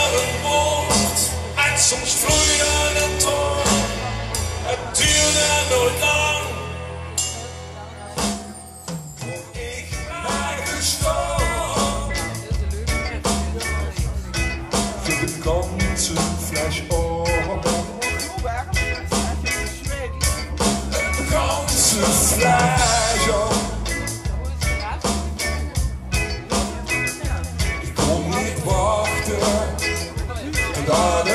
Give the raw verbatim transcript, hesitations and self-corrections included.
een woord en soms vloei je een toon. Het duurde nooit lang, voor ik mij gestoord. Voor de ganzenfles op. Het ganzenfles op. Ik kon niet wachten totdat